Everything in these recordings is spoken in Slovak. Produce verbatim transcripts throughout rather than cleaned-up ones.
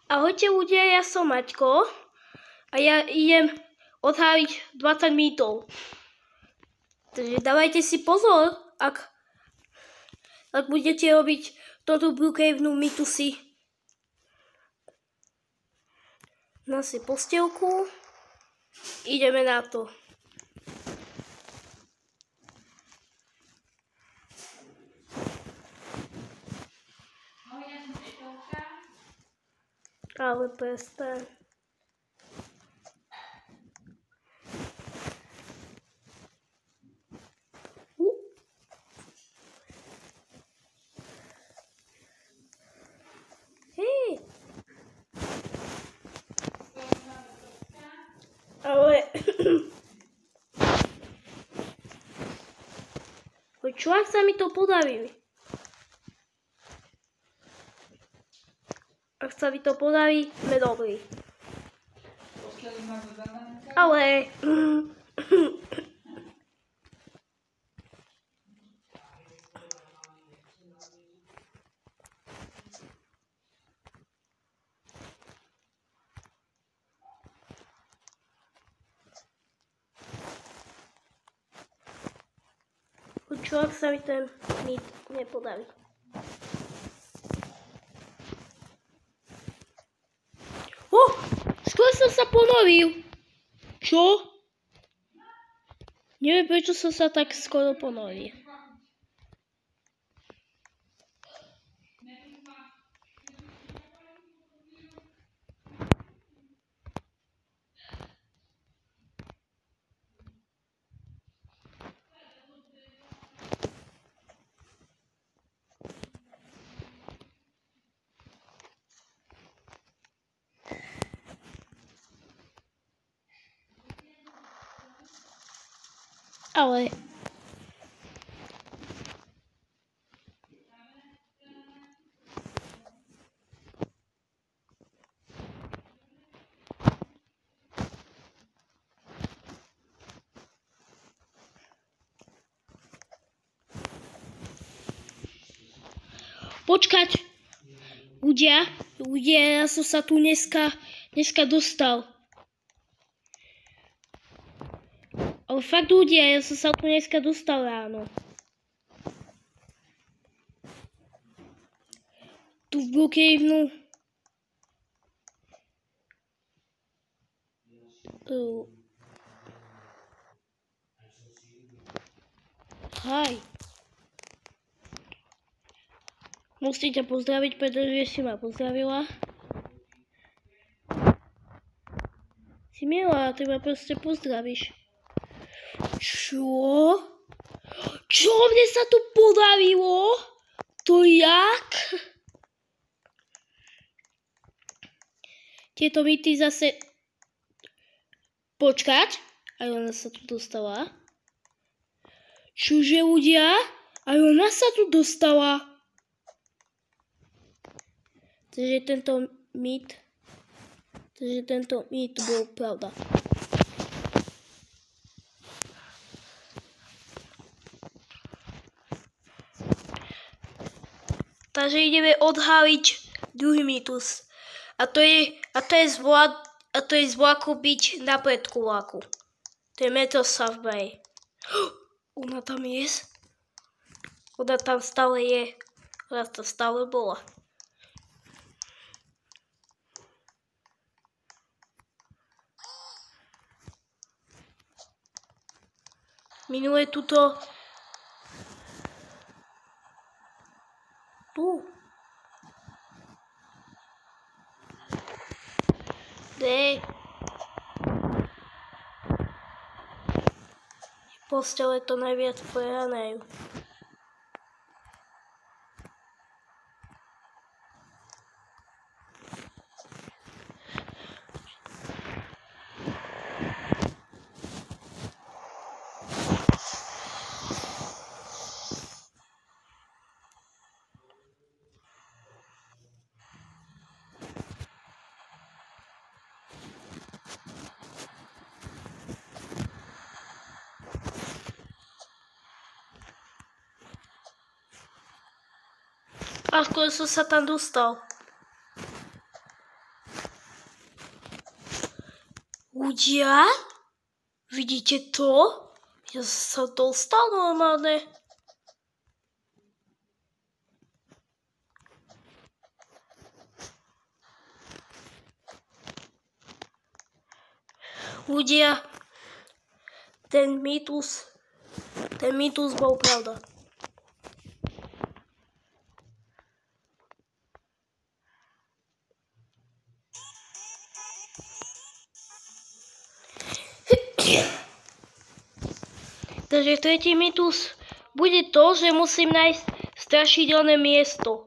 Ahojte ľudia, ja som Maťko a ja idem odháliť dvadsať mýtov. Takže dávajte si pozor, ak, ak budete robiť toto Blue Cavenú mýtu si na si postielku. Ideme na to. Ale prestaň. Uh. Hej. Ale... Čo ak sa mi to podarí? Ak sa mi to podarí, sme dobrí. Ale... Čo ak sa mi ten mýt nepodarí? Oh! Skôr som sa ponoril. Čo? Neviem, prečo som sa tak skoro ponoril. Ale... Počkať! Ľudia, ľudia, ja som sa tu dneska, dneska dostal. Ale fakt ľudia, ja som sa tu dneska dostal ráno. Tu v Blue Cavenú. Uh. Hej. Musím ťa pozdraviť, pretože si ma pozdravila. Si milá, ty ma proste pozdravíš. Čo? Čo mne sa tu podarilo? To jak? Tieto mýty zase... Počkať? Aj ona sa tu dostala. Čože ľudia? Aj ona sa tu dostala. Takže tento mýt... Takže tento mýt bol pravda. Takže ideme odhaliť druhý mýtus. A to je, a to je zvlak, a to je zvláku byť na predku vlaku. To je Metro South Bay. Ona tam je? Ona tam stále je. Ona tam stále bola. Minulé tuto... Tu. Kde? Postele to najviac prehanajú. A skôr som sa tam dostal. Ľudia? Vidíte to? Ja sa dostal normálne. Ľudia, ten mýtus, ten mýtus bol pravda. Takže tretí mýtus bude to, že musím nájsť strašidelné miesto.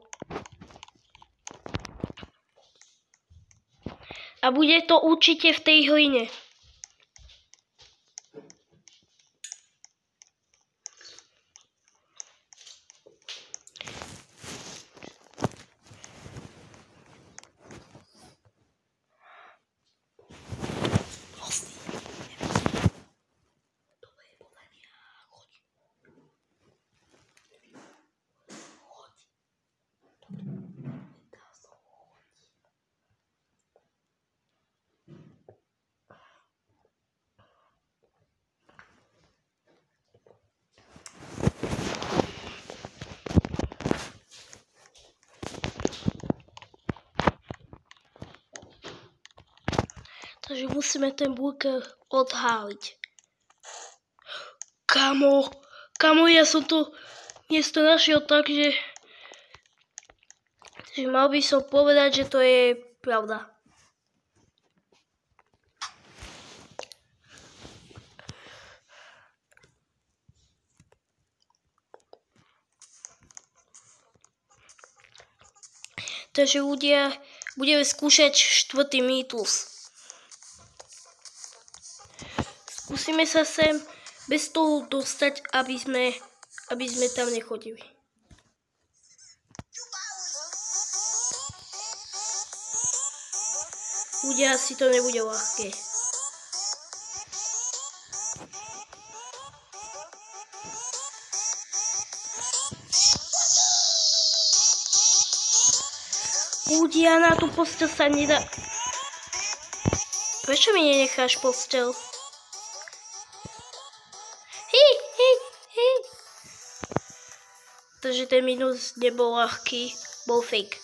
A bude to určite v tej hline. Takže musíme ten bunker odháliť. Kamo, kamo, ja som to miesto našiel tak, že, že mal by som povedať, že to je pravda. Takže ľudia, budeme skúšať štvrtý mýtus. Skúsime sa sem bez toho dostať, aby sme, aby sme tam nechodili. Ľudia, asi to nebude ľahké. Ľudia, na tú posteľ sa nedá... Prečo mi nenecháš posteľ? Takže ten minus nebol ľahký, bol fake.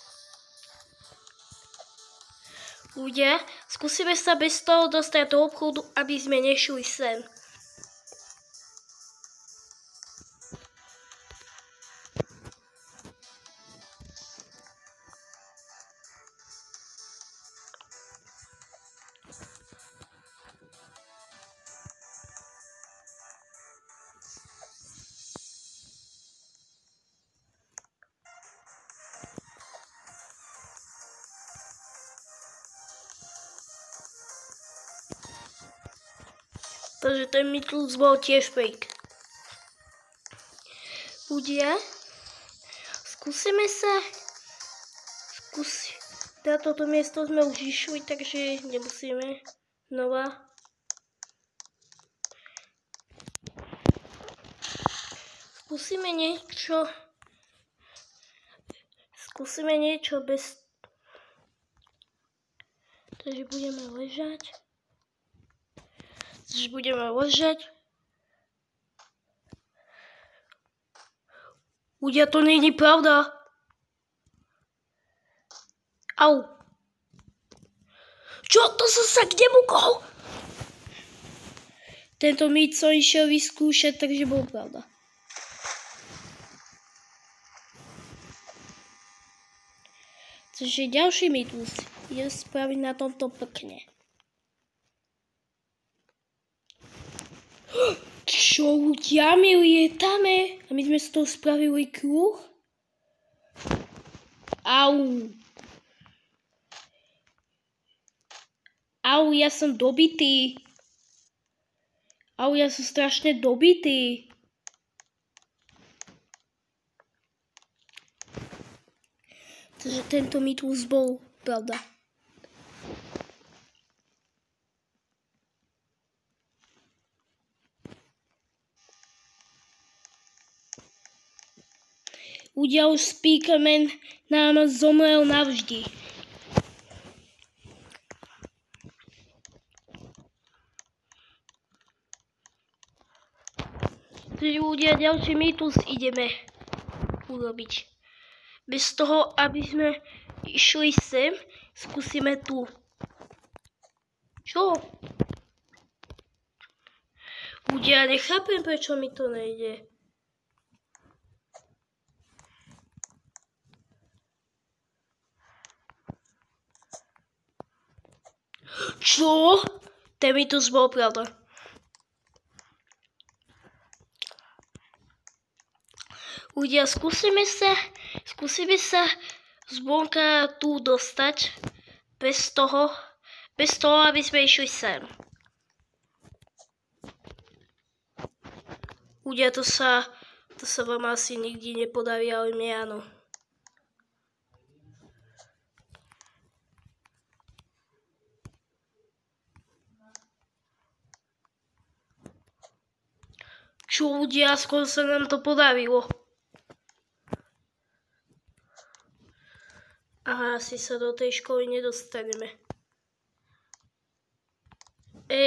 Ľudia, skúsime sa bez toho dostať do obchodu, aby sme nešli sem. Takže ten mýtus bol tiež fake. Ľudia, skúsime sa... Skúsi... Na toto miesto sme už išli, takže nemusíme znova. Skúsime niečo... Skúsime niečo bez... Takže budeme ležať. Takže budeme ležať. Ľudia, to nie je pravda. Au. Čo? To som sa kde bukol? Tento mýt som išiel vyskúšať, takže bol pravda. Takže ďalší mýtus je spraviť na tomto pekne. Čo ľudia, my lietame? A my sme z toho spravili kruh? Au. Au, ja som dobitý. Au, ja som strašne dobitý. Takže tento mýtus bol pravda. Ľudia, už Speakerman nám zomrel navždy. Takže ľudia, ďalší mýtus ideme urobiť. Bez toho, aby sme išli sem, skúsime tu. Čo? Ľudia, nechápem, prečo mi to nejde. Čo? Ten mýtus bol pravda. Ľudia, skúsime sa, skúsime sa zvonka tu dostať bez toho, bez toho, aby sme išli sem. Ľudia, to sa, to sa vám asi nikdy nepodarí, ale mne áno. Čo ľudia, skôr sa nám to podarilo. Aha, asi sa do tej školy nedostaneme. E...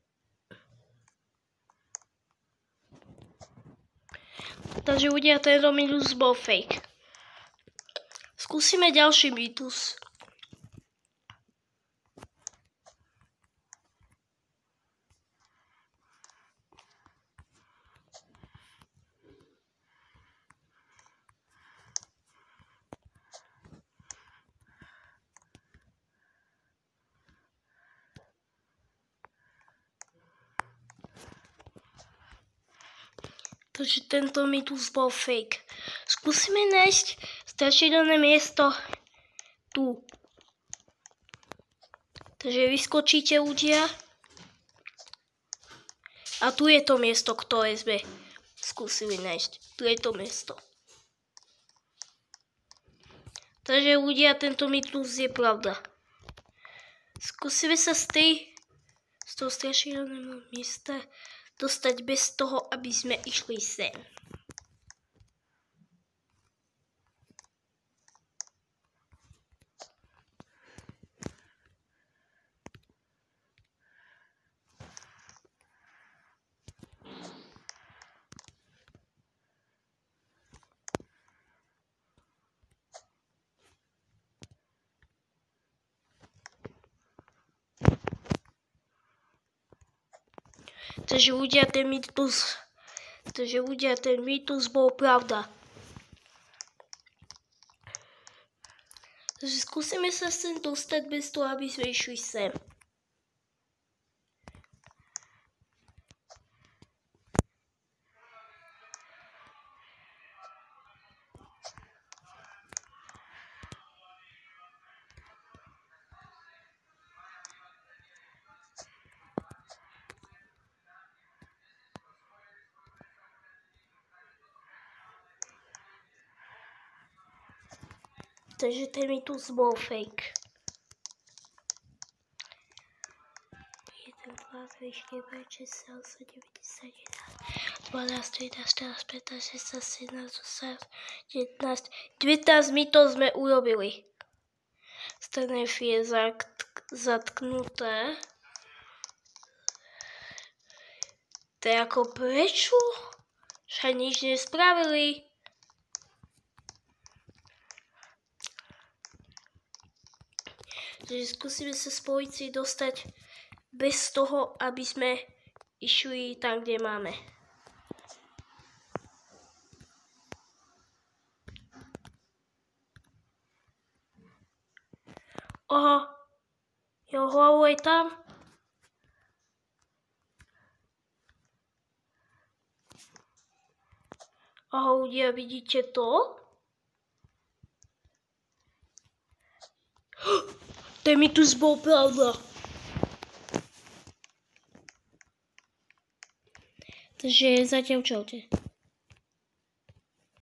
Takže ľudia, tento mýtus bol fake. Skúsime ďalší mýtus. Takže tento mýtus bol fake. Skúsime nájsť strašidelné miesto tu. Takže vyskočíte ľudia. A tu je to miesto, ktoré sme skúsili nájsť. Tu je to miesto. Takže ľudia, tento mýtus je pravda. Skúsime sa z tej, z toho strašidelného miesta dostať bez toho, aby sme išli sem. Takže ľudia, ten mýtus, takže ľudia, ten mýtus bol pravda. Takže skúsime sa sem dostať bez toho, aby sme išli sem. Takže ten mýtus bol fake. jeden, dva, tri, štyri, päť, šesť, sedem, osem, deväť, desať, jedenásť, dvanásť, trinásť, štrnásť, pätnásť, šestnásť, sedemnásť, osemnásť, devätnásť, devätnásť mýtov sme urobili. Stredné F je zatknuté. To je ako prečo? Však nič nespravili. Takže skúsime sa z polície dostať bez toho, aby sme išli tam, kde máme. Oho, jeho hlavu je tam. Aha, ľudia, vidíte to? Ten mýtus bol pravda. Takže zatiaľ čaute.